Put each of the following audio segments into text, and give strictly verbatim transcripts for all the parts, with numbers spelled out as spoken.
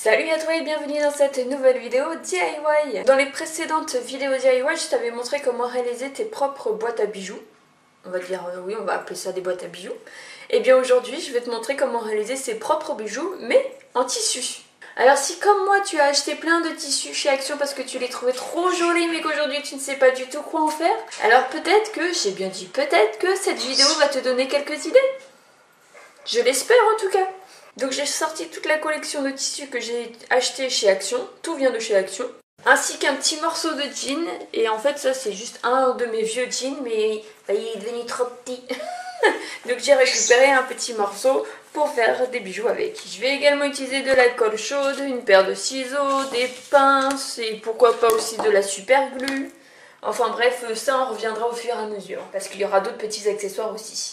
Salut à toi et bienvenue dans cette nouvelle vidéo D I Y. Dans les précédentes vidéos D I Y, je t'avais montré comment réaliser tes propres boîtes à bijoux. On va dire, euh, oui, on va appeler ça des boîtes à bijoux. Et bien aujourd'hui, je vais te montrer comment réaliser ses propres bijoux, mais en tissu. Alors si comme moi, tu as acheté plein de tissus chez Action parce que tu les trouvais trop jolis, mais qu'aujourd'hui tu ne sais pas du tout quoi en faire, alors peut-être que, j'ai bien dit peut-être que cette vidéo va te donner quelques idées. Je l'espère en tout cas. Donc j'ai sorti toute la collection de tissus que j'ai acheté chez Action, tout vient de chez Action, ainsi qu'un petit morceau de jean, et en fait ça c'est juste un de mes vieux jeans, mais bah, il est devenu trop petit. Donc j'ai récupéré un petit morceau pour faire des bijoux avec. Je vais également utiliser de la colle chaude, une paire de ciseaux, des pinces, et pourquoi pas aussi de la super glue. Enfin bref, ça on reviendra au fur et à mesure, parce qu'il y aura d'autres petits accessoires aussi.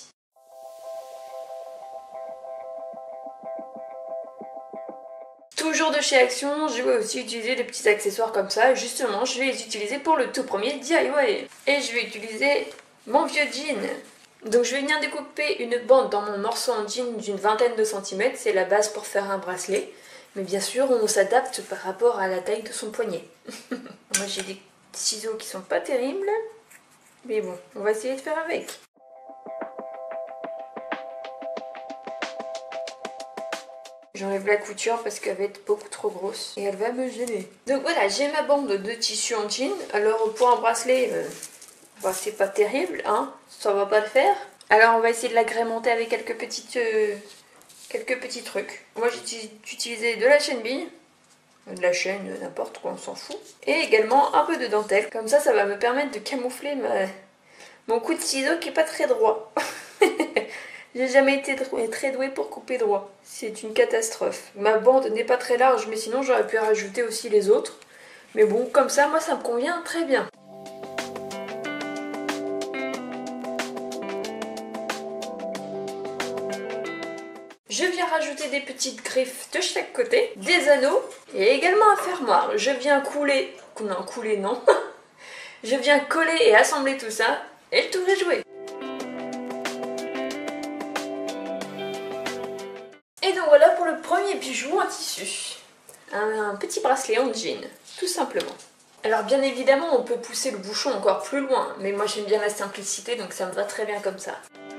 Toujours de chez Action, je vais aussi utiliser des petits accessoires comme ça. Justement, je vais les utiliser pour le tout premier D I Y. Et je vais utiliser mon vieux jean. Donc je vais venir découper une bande dans mon morceau en jean d'une vingtaine de centimètres. C'est la base pour faire un bracelet. Mais bien sûr, on s'adapte par rapport à la taille de son poignet. Moi j'ai des ciseaux qui sont pas terribles. Mais bon, on va essayer de faire avec. J'enlève la couture parce qu'elle va être beaucoup trop grosse et elle va me gêner. Donc voilà, j'ai ma bande de tissu en jean. Alors pour un bracelet, euh, bah, c'est pas terrible, hein, ça va pas le faire. Alors on va essayer de l'agrémenter avec quelques petites, euh, quelques petits trucs. Moi j'ai utilisé de la chaîne bille, de la chaîne, n'importe quoi, on s'en fout. Et également un peu de dentelle. Comme ça, ça va me permettre de camoufler ma... mon coup de ciseau qui est pas très droit. J'ai jamais été très douée pour couper droit. C'est une catastrophe. Ma bande n'est pas très large, mais sinon j'aurais pu rajouter aussi les autres. Mais bon, comme ça, moi ça me convient très bien. Je viens rajouter des petites griffes de chaque côté, des anneaux et également un fermoir. Je viens couler... Non, couler non. Je viens coller et assembler tout ça et le tour est joué. Et donc voilà pour le premier bijou en tissu. Un, un petit bracelet en jean, tout simplement. Alors bien évidemment on peut pousser le bouchon encore plus loin, mais moi j'aime bien la simplicité donc ça me va très bien comme ça.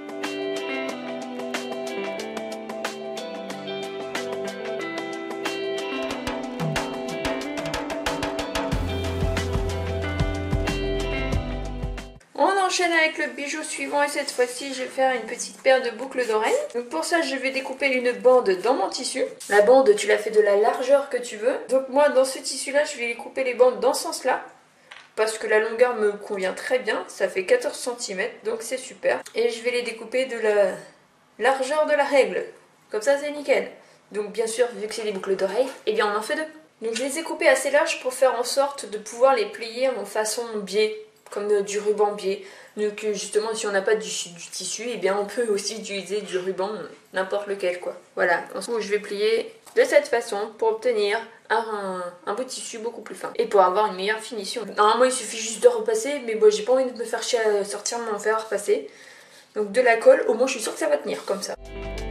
On enchaîne avec le bijou suivant et cette fois-ci je vais faire une petite paire de boucles d'oreilles. Donc pour ça je vais découper une bande dans mon tissu. La bande tu la fais de la largeur que tu veux. Donc moi dans ce tissu là je vais couper les bandes dans ce sens là. Parce que la longueur me convient très bien. Ça fait quatorze centimètres donc c'est super. Et je vais les découper de la largeur de la règle. Comme ça c'est nickel. Donc bien sûr vu que c'est des boucles d'oreilles, eh bien on en fait deux. Donc je les ai coupées assez larges pour faire en sorte de pouvoir les plier en façon biais. Comme du ruban biais. Donc justement si on n'a pas du, du tissu, et eh bien on peut aussi utiliser du ruban, n'importe lequel quoi. Voilà, ensuite je vais plier de cette façon pour obtenir un, un, un bout de tissu beaucoup plus fin. Et pour avoir une meilleure finition. Normalement il suffit juste de repasser, mais bon j'ai pas envie de me faire chier à sortir mon fer à repasser. Donc de la colle, au moins je suis sûre que ça va tenir comme ça.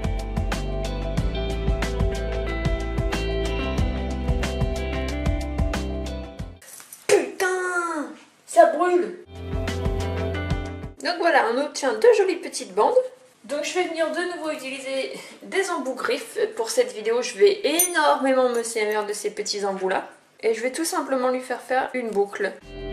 Ça brûle. Donc voilà, on obtient deux jolies petites bandes. Donc je vais venir de nouveau utiliser des embouts griffes. Pour cette vidéo, je vais énormément me servir de ces petits embouts là. Et je vais tout simplement lui faire faire une boucle.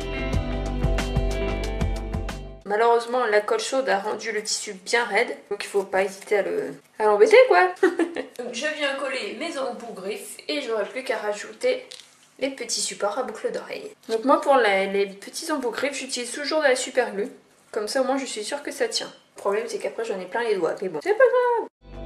Malheureusement, la colle chaude a rendu le tissu bien raide. Donc il ne faut pas hésiter à le à l'embêter quoi. Donc je viens coller mes embouts griffes et j'aurai plus qu'à rajouter les petits supports à boucles d'oreilles. Donc moi pour les, les petits embouts griffes, j'utilise toujours de la super glue. Comme ça au moins je suis sûre que ça tient. Le problème c'est qu'après j'en ai plein les doigts, mais bon, c'est pas grave.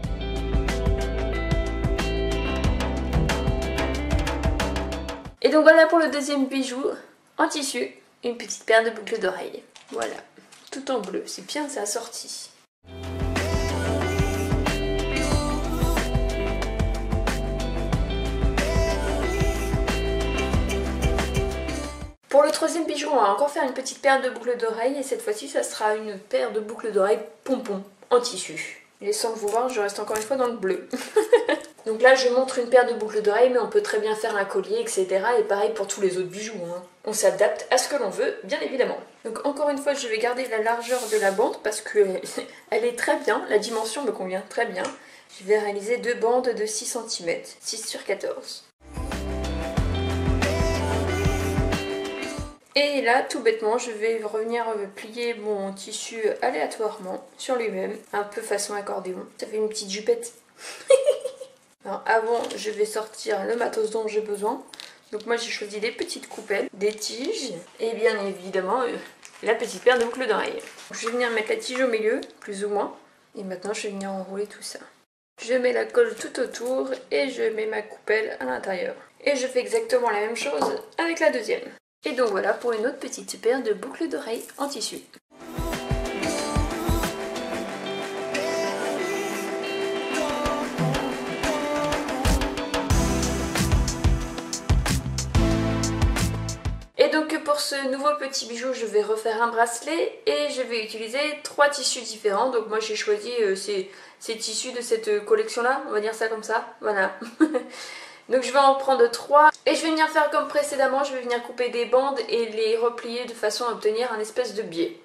Et donc voilà pour le deuxième bijou en tissu, une petite paire de boucles d'oreilles. Voilà, tout en bleu, c'est bien ça assorti. Pour le troisième bijou, on va encore faire une petite paire de boucles d'oreilles et cette fois-ci, ça sera une paire de boucles d'oreilles pompons en tissu. Et sans le vouloir, je reste encore une fois dans le bleu. Donc là je montre une paire de boucles d'oreilles, mais on peut très bien faire un collier, et cetera. Et pareil pour tous les autres bijoux, hein. On s'adapte à ce que l'on veut, bien évidemment. Donc encore une fois, je vais garder la largeur de la bande parce que elle est très bien, la dimension me convient très bien. Je vais réaliser deux bandes de six centimètres, six sur quatorze. Et là, tout bêtement, je vais revenir plier mon tissu aléatoirement sur lui-même, un peu façon accordéon. Ça fait une petite jupette. Alors avant, je vais sortir le matos dont j'ai besoin. Donc moi j'ai choisi des petites coupelles, des tiges et bien évidemment euh, la petite paire de boucles d'oreilles. Je vais venir mettre la tige au milieu, plus ou moins. Et maintenant je vais venir enrouler tout ça. Je mets la colle tout autour et je mets ma coupelle à l'intérieur. Et je fais exactement la même chose avec la deuxième. Et donc voilà pour une autre petite paire de boucles d'oreilles en tissu. Et donc pour ce nouveau petit bijou, je vais refaire un bracelet et je vais utiliser trois tissus différents. Donc moi j'ai choisi euh, ces, ces tissus de cette collection là, on va dire ça comme ça, voilà. Donc je vais en prendre trois et je vais venir faire comme précédemment, je vais venir couper des bandes et les replier de façon à obtenir un espèce de biais.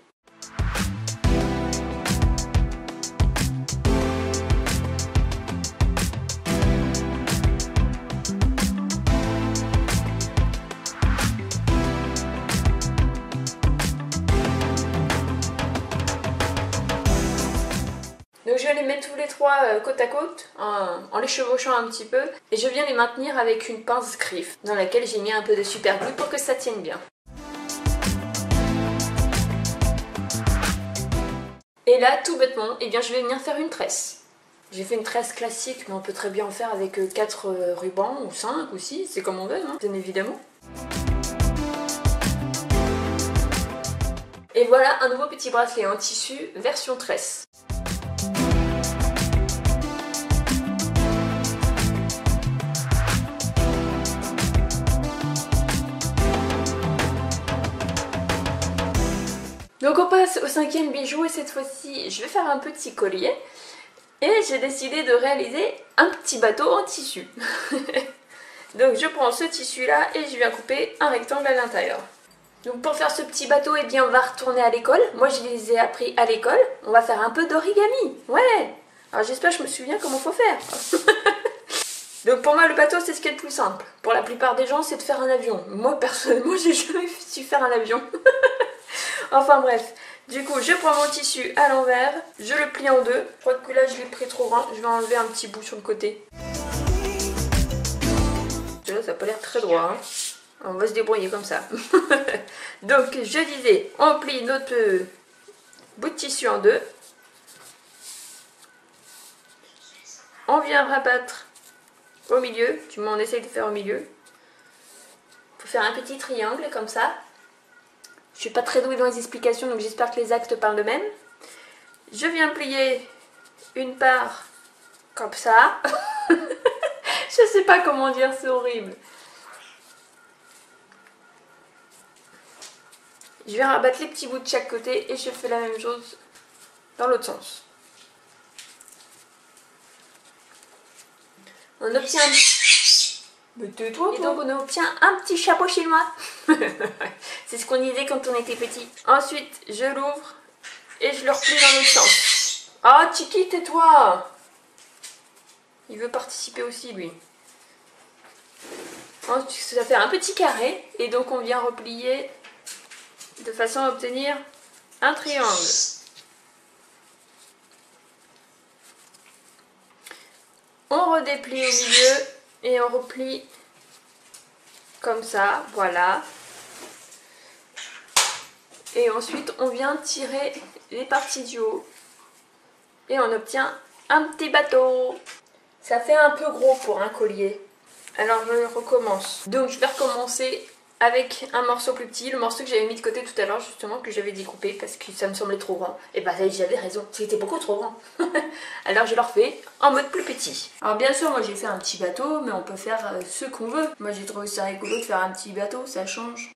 Donc je vais les mettre tous les trois euh, côte à côte, en, en les chevauchant un petit peu. Et je viens les maintenir avec une pince griffe, dans laquelle j'ai mis un peu de super glue pour que ça tienne bien. Et là, tout bêtement, eh bien, je vais venir faire une tresse. J'ai fait une tresse classique, mais on peut très bien en faire avec quatre euh, rubans, ou cinq, ou six, c'est comme on veut, hein, bien évidemment. Et voilà un nouveau petit bracelet en tissu, version tresse. Donc on passe au cinquième bijou et cette fois-ci je vais faire un petit collier et j'ai décidé de réaliser un petit bateau en tissu. Donc je prends ce tissu là et je viens couper un rectangle à l'intérieur. Donc pour faire ce petit bateau, eh bien on va retourner à l'école. Moi je les ai appris à l'école. On va faire un peu d'origami. Ouais. Alors j'espère que je me souviens comment faut faire. Donc pour moi le bateau c'est ce qui est le plus simple. Pour la plupart des gens c'est de faire un avion. Moi personnellement j'ai jamais su faire un avion. Enfin bref, du coup je prends mon tissu à l'envers, je le plie en deux. Je crois que là je l'ai pris trop grand, je vais enlever un petit bout sur le côté. Là ça n'a pas l'air très droit, hein. On va se débrouiller comme ça. Donc je disais, on plie notre bout de tissu en deux. On vient rabattre au milieu, du moins on essaye de faire au milieu. Il faut faire un petit triangle comme ça. Je suis pas très douée dans les explications, donc j'espère que les actes parlent d'eux-mêmes. Je viens plier une part comme ça. Je sais pas comment dire, c'est horrible. Je vais rabattre les petits bouts de chaque côté et je fais la même chose dans l'autre sens. On obtient un... Mais tais-toi, et donc on obtient un petit chapeau chinois. C'est ce qu'on disait quand on était petit. Ensuite, je l'ouvre et je le replie dans l'autre sens. Ah, oh, Tiki, tais-toi. Il veut participer aussi, lui. Ensuite, ça fait un petit carré. Et donc, on vient replier de façon à obtenir un triangle. On redéplie au milieu et on replie comme ça, voilà. Et ensuite on vient tirer les parties du haut et on obtient un petit bateau. Ça fait un peu gros pour un collier, alors je recommence. Donc je vais recommencer avec un morceau plus petit, le morceau que j'avais mis de côté tout à l'heure justement, que j'avais découpé parce que ça me semblait trop grand. Et bah j'avais raison, c'était beaucoup trop grand. Alors je le refais en mode plus petit. Alors bien sûr moi j'ai fait un petit bateau, mais on peut faire ce qu'on veut. Moi j'ai trouvé ça rigolo de faire un petit bateau, ça change.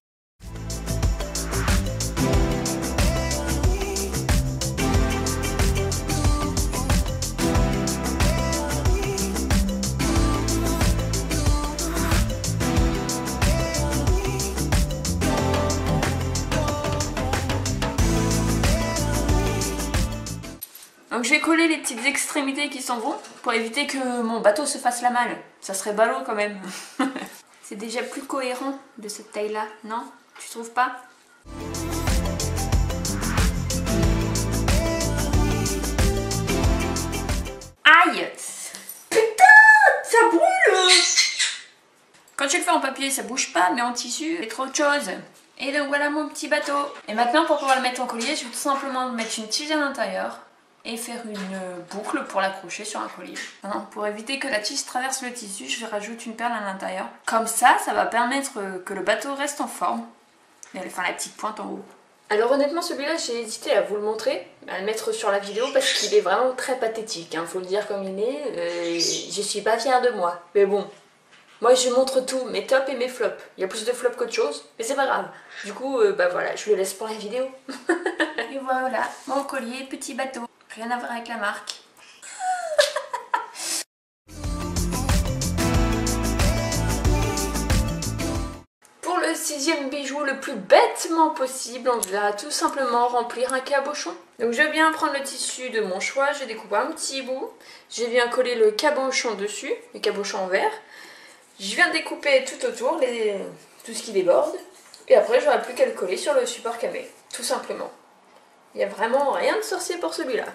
Donc je vais coller les petites extrémités qui s'en vont pour éviter que mon bateau se fasse la malle. Ça serait ballot quand même. C'est déjà plus cohérent de cette taille-là, non? Tu trouves pas? Aïe! Putain! Ça brûle! Quand tu le fais en papier, ça bouge pas, mais en tissu, c'est trop autre chose. Et donc voilà mon petit bateau. Et maintenant, pour pouvoir le mettre en collier, je vais tout simplement mettre une tige à l'intérieur et faire une boucle pour l'accrocher sur un collier. Non, pour éviter que la tige traverse le tissu, je vais rajouter une perle à l'intérieur. Comme ça, ça va permettre que le bateau reste en forme. Et enfin, la petite pointe en haut. Alors honnêtement, celui-là, j'ai hésité à vous le montrer, à le mettre sur la vidéo parce qu'il est vraiment très pathétique. Hein, faut le dire comme il est. Euh, je suis pas fière de moi. Mais bon, moi je montre tout, mes tops et mes flops. Il y a plus de flops qu'autre chose, mais c'est pas grave. Du coup, euh, bah voilà, je le laisse pour la vidéo. Et voilà, mon collier, petit bateau. Rien à voir avec la marque. Pour le sixième bijou, le plus bêtement possible, on va tout simplement remplir un cabochon. Donc je viens prendre le tissu de mon choix, je découpe un petit bout. Je viens coller le cabochon dessus, le cabochon en verre. Je viens découper tout autour les... tout ce qui déborde. Et après, j'aurai plus qu'à le coller sur le support camé, tout simplement. Il n'y a vraiment rien de sorcier pour celui-là.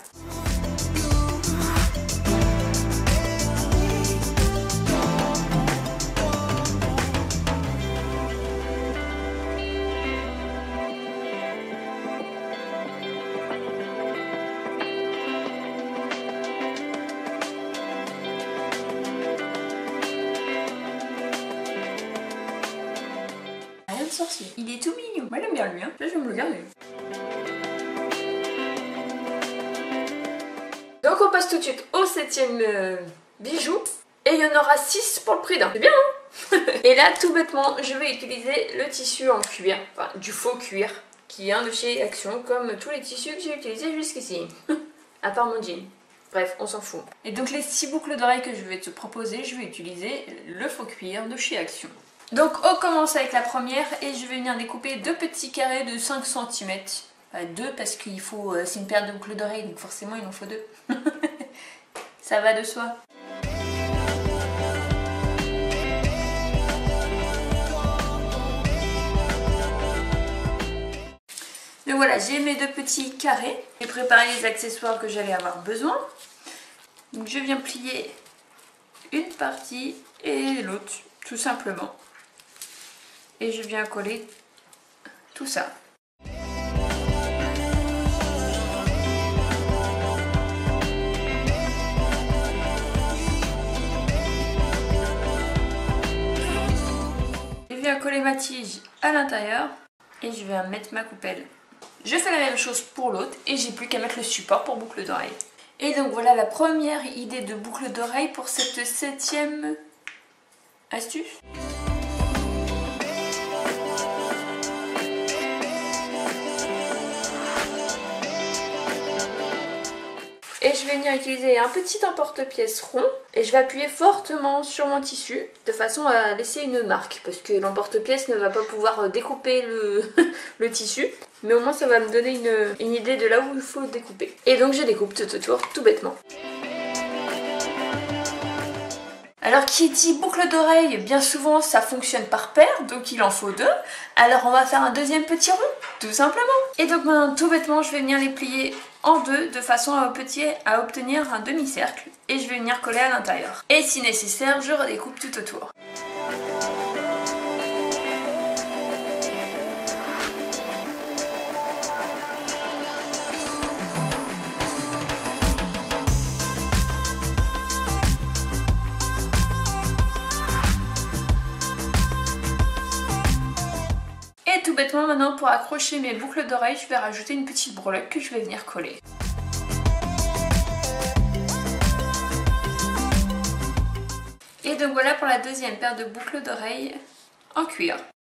Sorcier. Il est tout mignon. Moi j'aime bien lui, hein. Là je vais me le garder. Donc on passe tout de suite au septième euh, bijou. Et il y en aura six pour le prix d'un. C'est bien, hein. Et là tout bêtement, je vais utiliser le tissu en cuir. Enfin du faux cuir. Qui est de chez Action, comme tous les tissus que j'ai utilisés jusqu'ici. À part mon jean. Bref, on s'en fout. Et donc les six boucles d'oreilles que je vais te proposer, je vais utiliser le faux cuir de chez Action. Donc on commence avec la première et je vais venir découper deux petits carrés de cinq centimètres. Enfin, deux parce qu'il faut, c'est une paire de boucles d'oreilles donc forcément il en faut deux. Ça va de soi. Donc voilà, j'ai mes deux petits carrés. J'ai préparé les accessoires que j'allais avoir besoin. Donc je viens plier une partie et l'autre tout simplement. Et je viens coller tout ça. Je viens coller ma tige à l'intérieur et je viens mettre ma coupelle. Je fais la même chose pour l'autre et j'ai plus qu'à mettre le support pour boucle d'oreille. Et donc voilà la première idée de boucle d'oreille pour cette septième astuce. Et je vais venir utiliser un petit emporte-pièce rond et je vais appuyer fortement sur mon tissu de façon à laisser une marque parce que l'emporte-pièce ne va pas pouvoir découper le, le tissu, mais au moins ça va me donner une, une idée de là où il faut découper. Et donc je découpe tout autour, tout bêtement. Alors qui dit boucle d'oreille, bien souvent ça fonctionne par paire, donc il en faut deux. Alors on va faire un deuxième petit rond, tout simplement. Et donc maintenant tout bêtement je vais venir les plier en deux de façon à, petit, à obtenir un demi-cercle. Et je vais venir coller à l'intérieur. Et si nécessaire, je redécoupe tout autour. Et tout bêtement maintenant pour accrocher mes boucles d'oreilles, je vais rajouter une petite breloque que je vais venir coller. Et donc voilà pour la deuxième paire de boucles d'oreilles en cuir.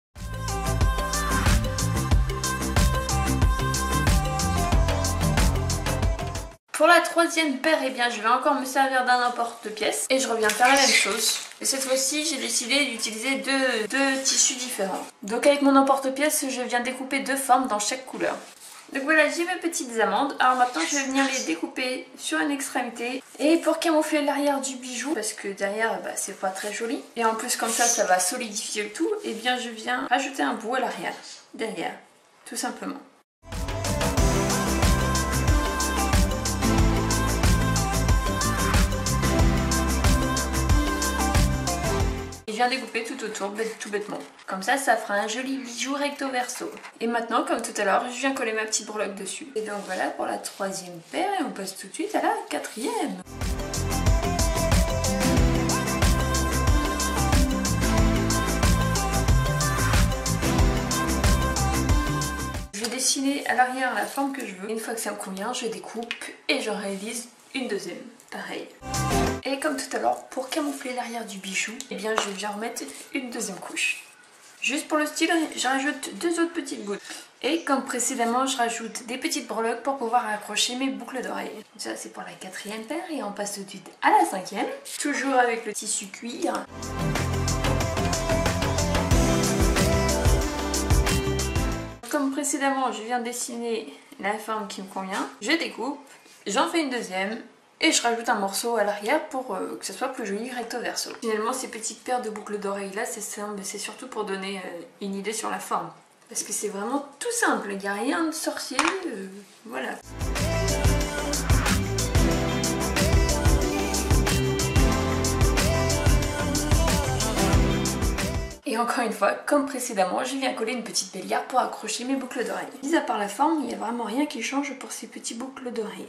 Pour la troisième paire, eh bien, je vais encore me servir d'un emporte-pièce et je reviens faire la même chose. Et cette fois-ci, j'ai décidé d'utiliser deux, deux tissus différents. Donc avec mon emporte-pièce, je viens découper deux formes dans chaque couleur. Donc voilà, j'ai mes petites amandes. Alors maintenant je vais venir les découper sur une extrémité. Et pour camoufler l'arrière du bijou, parce que derrière bah, c'est pas très joli, et en plus comme ça ça va solidifier le tout, et bien je viens rajouter un bout à l'arrière, derrière, tout simplement. Je viens découper tout autour, tout bêtement. Comme ça, ça fera un joli bijou recto verso. Et maintenant, comme tout à l'heure, je viens coller ma petite breloque dessus. Et donc voilà pour la troisième paire et on passe tout de suite à la quatrième. Je vais dessiner à l'arrière la forme que je veux. Une fois que ça me convient, je découpe et je réalise une deuxième. Pareil. Et comme tout à l'heure, pour camoufler l'arrière du bijou, eh bien je viens remettre une deuxième couche. Juste pour le style, je rajoute deux autres petites gouttes. Et comme précédemment, je rajoute des petites breloques pour pouvoir accrocher mes boucles d'oreilles. Ça c'est pour la quatrième paire et on passe tout de suite à la cinquième. Toujours avec le tissu cuir. Comme précédemment, je viens dessiner la forme qui me convient. Je découpe, j'en fais une deuxième. Et je rajoute un morceau à l'arrière pour euh, que ce soit plus joli recto verso. Finalement ces petites paires de boucles d'oreilles là, c'est surtout pour donner euh, une idée sur la forme. Parce que c'est vraiment tout simple, il n'y a rien de sorcier, euh, voilà. Et encore une fois, comme précédemment, je viens coller une petite bélière pour accrocher mes boucles d'oreilles. Mis à part la forme, il n'y a vraiment rien qui change pour ces petits boucles d'oreilles.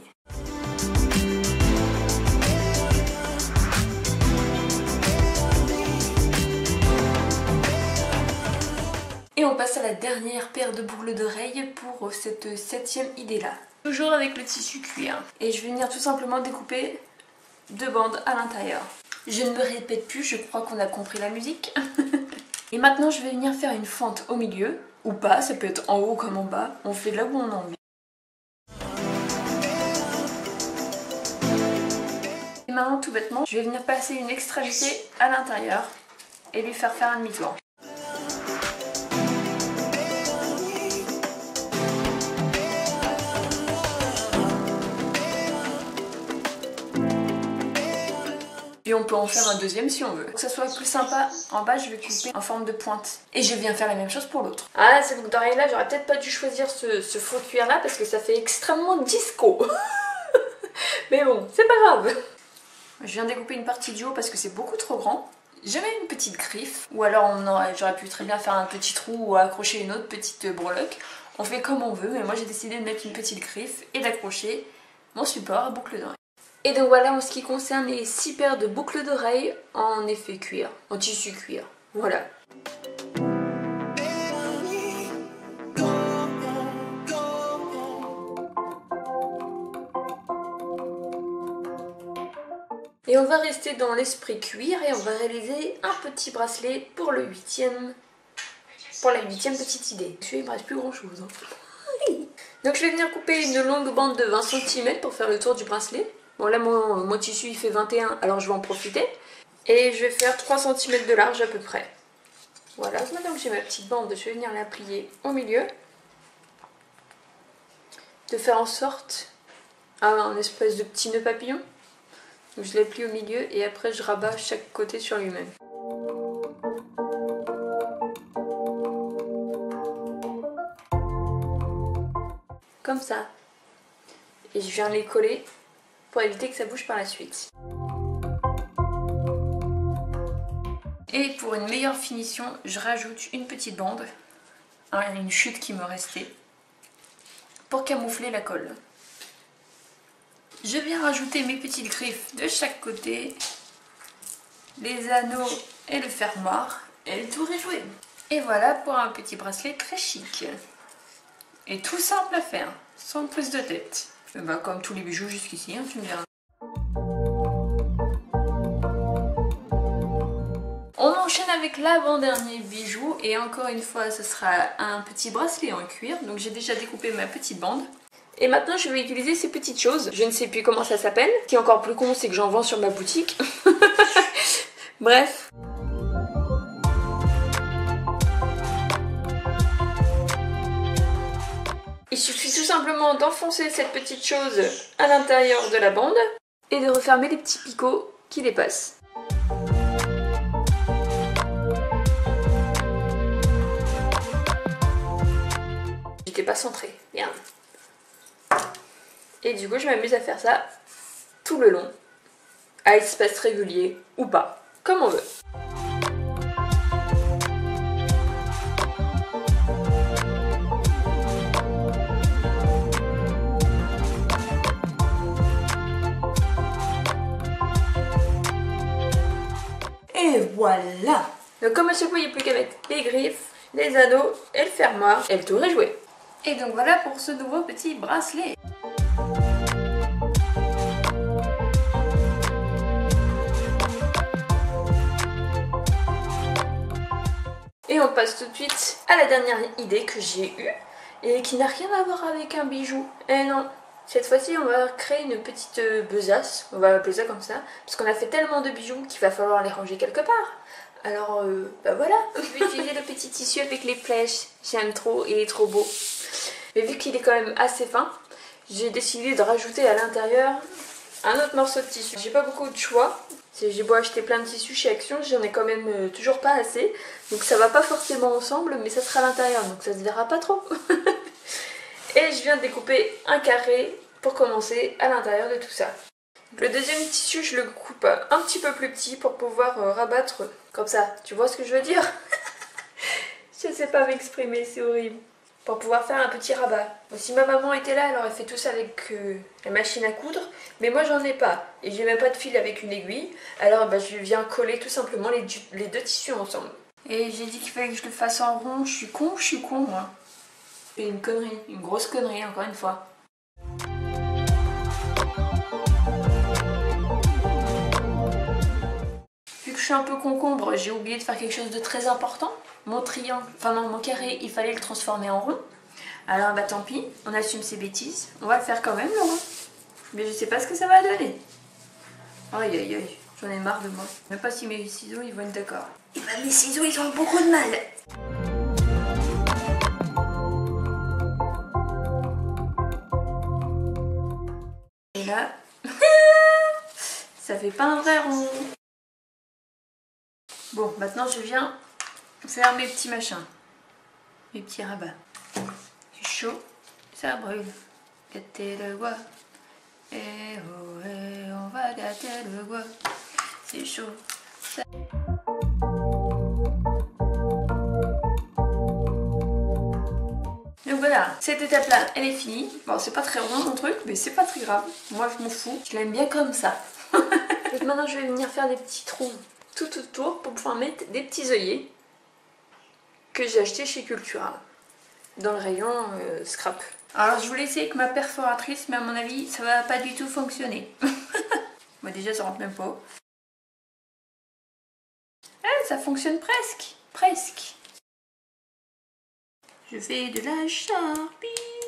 Et on passe à la dernière paire de boucles d'oreilles pour cette septième idée là. Toujours avec le tissu cuir. Et je vais venir tout simplement découper deux bandes à l'intérieur. Je ne me répète plus, je crois qu'on a compris la musique. Et maintenant je vais venir faire une fente au milieu, ou pas, ça peut être en haut comme en bas. On fait là où on a envie. Et maintenant tout bêtement, je vais venir passer une extrémité à l'intérieur et lui faire faire un demi-tour. Et on peut en faire un deuxième si on veut. Pour que ça soit plus sympa, en bas je vais couper en forme de pointe. Et je viens faire la même chose pour l'autre. Ah, cette boucle d'oreille là, j'aurais peut-être pas dû choisir ce, ce faux cuir là parce que ça fait extrêmement disco. Mais bon, c'est pas grave. Je viens découper une partie du haut parce que c'est beaucoup trop grand. Je mets une petite griffe. Ou alors j'aurais pu très bien faire un petit trou ou accrocher une autre petite breloque. On fait comme on veut, mais moi j'ai décidé de mettre une petite griffe et d'accrocher mon support à boucle d'oreille. Et donc voilà en ce qui concerne les six paires de boucles d'oreilles en effet cuir, en tissu cuir. Voilà. Et on va rester dans l'esprit cuir et on va réaliser un petit bracelet pour le huitième, pour la huitième petite idée. Il ne me reste plus grand chose. Hein. Donc je vais venir couper une longue bande de vingt centimètres pour faire le tour du bracelet. Bon là mon, mon tissu il fait vingt et un, alors je vais en profiter. Et je vais faire trois centimètres de large à peu près. Voilà, maintenant que j'ai ma petite bande, je vais venir la plier au milieu. De faire en sorte un espèce de petit nœud papillon. Donc je la plie au milieu et après je rabats chaque côté sur lui-même. Comme ça. Et je viens les coller pour éviter que ça bouge par la suite. Et pour une meilleure finition, je rajoute une petite bande, une chute qui me restait, pour camoufler la colle. Je viens rajouter mes petites griffes de chaque côté, les anneaux et le fermoir, et le tour est joué. Et voilà pour un petit bracelet très chic. Et tout simple à faire, sans prise de tête. Et bah, comme tous les bijoux jusqu'ici, hein, tu me diras. On enchaîne avec l'avant-dernier bijou et encore une fois ce sera un petit bracelet en cuir. Donc j'ai déjà découpé ma petite bande. Et maintenant je vais utiliser ces petites choses. Je ne sais plus comment ça s'appelle. Ce qui est encore plus con, c'est que j'en vends sur ma boutique. Bref. Il suffit tout simplement d'enfoncer cette petite chose à l'intérieur de la bande et de refermer les petits picots qui dépassent. J'étais pas centrée, merde. Et du coup je m'amuse à faire ça tout le long, à espace régulier ou pas, comme on veut. Et voilà! Donc comme à chaque fois il n'y a plus qu'à mettre les griffes, les anneaux et le fermoir, et le tour est joué. Et donc voilà pour ce nouveau petit bracelet. Et on passe tout de suite à la dernière idée que j'ai eue et qui n'a rien à voir avec un bijou. Eh non, cette fois-ci on va créer une petite besace, on va appeler ça comme ça, parce qu'on a fait tellement de bijoux qu'il va falloir les ranger quelque part. Alors euh, bah voilà, je vais utiliser le petit tissu avec les flèches, j'aime trop, il est trop beau. Mais vu qu'il est quand même assez fin, j'ai décidé de rajouter à l'intérieur un autre morceau de tissu. J'ai pas beaucoup de choix. J'ai beau acheter plein de tissus chez Action, j'en ai quand même euh, toujours pas assez. Donc ça va pas forcément ensemble, mais ça sera à l'intérieur, donc ça se verra pas trop. Et je viens de découper un carré pour commencer à l'intérieur de tout ça. Le deuxième tissu, je le coupe un petit peu plus petit pour pouvoir euh, rabattre comme ça. Tu vois ce que je veux dire? Je sais pas m'exprimer, c'est horrible. Pour pouvoir faire un petit rabat. Bon, si ma maman était là, elle aurait fait tout ça avec euh, la machine à coudre, mais moi j'en ai pas, et j'ai même pas de fil avec une aiguille, alors bah, je viens coller tout simplement les, les deux tissus ensemble. Et j'ai dit qu'il fallait que je le fasse en rond, je suis con, je suis con moi. C'est une connerie, une grosse connerie encore une fois. Vu que je suis un peu concombre, j'ai oublié de faire quelque chose de très important. Mon triangle, enfin non, mon carré, il fallait le transformer en rond. Alors bah tant pis, on assume ses bêtises. On va le faire quand même le rond. Mais je sais pas ce que ça va donner. Aïe aïe aïe, j'en ai marre de moi. Même pas si mes ciseaux ils vont être d'accord. Et bah mes ciseaux ils ont beaucoup de mal. Et là, ça fait pas un vrai rond. Bon, maintenant je viens faire mes petits machins, mes petits rabats. C'est chaud, ça brûle. Gâter le bois. Eh oh, eh, on va gâter le bois. C'est chaud. Ça... Donc voilà, cette étape-là, elle est finie. Bon, c'est pas très rond mon truc, mais c'est pas très grave. Moi, je m'en fous. Je l'aime bien comme ça. Donc maintenant, je vais venir faire des petits trous tout autour pour pouvoir mettre des petits œillets que j'ai acheté chez Cultura dans le rayon euh, scrap. Alors je voulais essayer avec ma perforatrice, mais à mon avis ça va pas du tout fonctionner. Moi déjà ça rentre même pas. Ah, ça fonctionne presque, presque. Je fais de la charpie.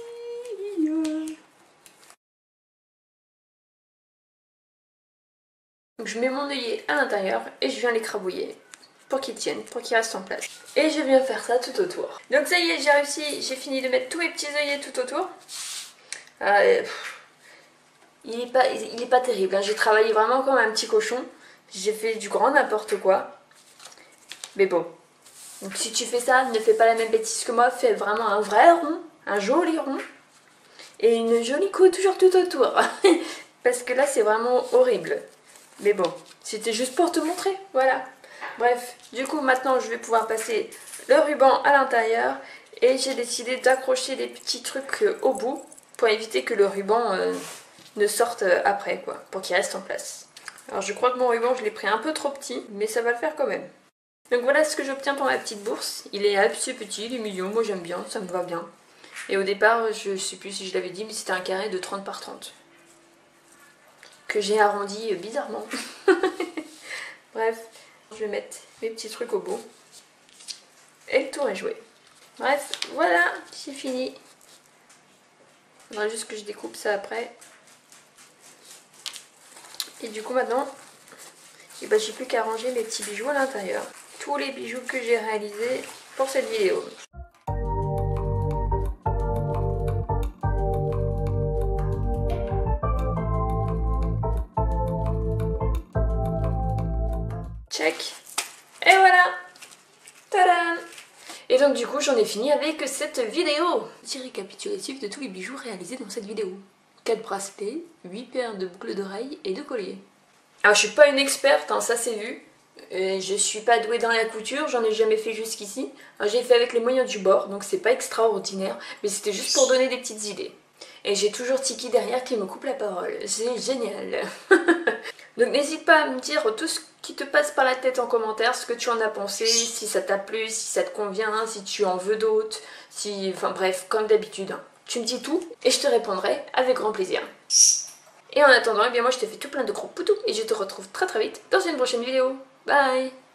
Donc je mets mon œillet à l'intérieur et je viens l'écrabouiller pour qu'il tienne, pour qu'il reste en place. Et je viens faire ça tout autour. Donc ça y est, j'ai réussi, j'ai fini de mettre tous mes petits œillets tout autour. Euh, pff, il est pas, il est pas terrible, hein. J'ai travaillé vraiment comme un petit cochon. J'ai fait du grand n'importe quoi. Mais bon. Donc si tu fais ça, ne fais pas la même bêtise que moi, fais vraiment un vrai rond, un joli rond. Et une jolie coupe toujours tout autour. Parce que là c'est vraiment horrible. Mais bon, c'était juste pour te montrer, voilà. Bref, du coup maintenant je vais pouvoir passer le ruban à l'intérieur et j'ai décidé d'accrocher des petits trucs au bout pour éviter que le ruban euh, ne sorte après, quoi, pour qu'il reste en place. Alors je crois que mon ruban je l'ai pris un peu trop petit, mais ça va le faire quand même. Donc voilà ce que j'obtiens pour ma petite bourse. Il est assez petit, il est mignon, moi j'aime bien, ça me va bien. Et au départ, je sais plus si je l'avais dit, mais c'était un carré de trente par trente. Que j'ai arrondi euh, bizarrement. Bref. Je vais mettre mes petits trucs au bout. Et le tour est joué. Bref, voilà, c'est fini. Il faudra juste que je découpe ça après. Et du coup maintenant, eh ben, j'ai plus qu'à ranger mes petits bijoux à l'intérieur. Tous les bijoux que j'ai réalisés pour cette vidéo. check. Et voilà. Tadam! Et donc du coup j'en ai fini avec cette vidéo. Petit récapitulatif de tous les bijoux réalisés dans cette vidéo. quatre bracelets, huit paires de boucles d'oreilles et deux colliers. Alors je suis pas une experte, hein, ça c'est vu. Et je suis pas douée dans la couture, j'en ai jamais fait jusqu'ici. J'ai fait avec les moyens du bord, donc c'est pas extraordinaire, mais c'était juste pour donner des petites idées. Et j'ai toujours Tiki derrière qui me coupe la parole, c'est génial. Donc n'hésite pas à me dire tout ce qui te passe par la tête en commentaire, ce que tu en as pensé, si ça t'a plu, si ça te convient, si tu en veux d'autres, si... enfin bref, comme d'habitude. Hein. Tu me dis tout et je te répondrai avec grand plaisir. Et en attendant, eh bien moi je te fais tout plein de gros poutous et je te retrouve très très vite dans une prochaine vidéo. Bye!